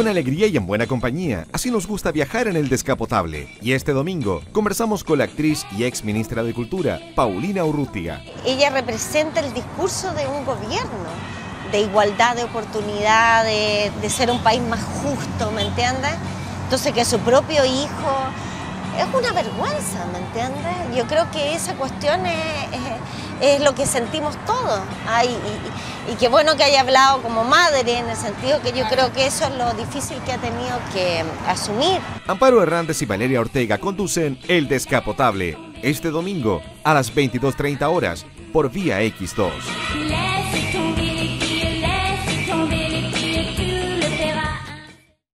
con alegría y en buena compañía. Así nos gusta viajar en el Descapotable. Y este domingo conversamos con la actriz y ex ministra de Cultura, Paulina Urrutia. Ella representa el discurso de un gobierno, de igualdad de oportunidad, de ser un país más justo, ¿me entiendes? Entonces que su propio hijo es una vergüenza, ¿me entiendes? Yo creo que esa cuestión es lo que sentimos todos. Y qué bueno que haya hablado como madre, en el sentido que yo creo que eso es lo difícil que ha tenido que asumir. Amparo Hernández y Valeria Ortega conducen El Descapotable este domingo a las 22:30 horas por Vía X2.